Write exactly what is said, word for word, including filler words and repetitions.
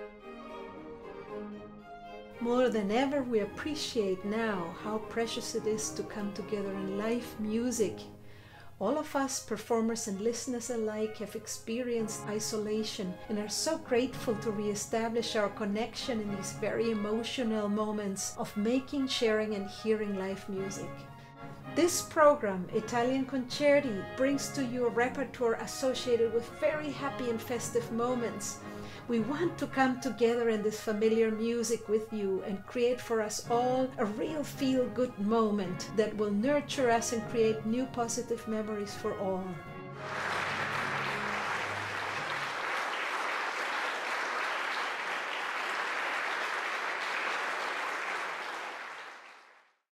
More than ever, we appreciate now how precious it is to come together in live music. All of us, performers and listeners alike, have experienced isolation and are so grateful to re-establish our connection in these very emotional moments of making, sharing and hearing live music. This program, Italian Concerti, brings to you a repertoire associated with very happy and festive moments. We want to come together in this familiar music with you and create for us all a real feel-good moment that will nurture us and create new positive memories for all.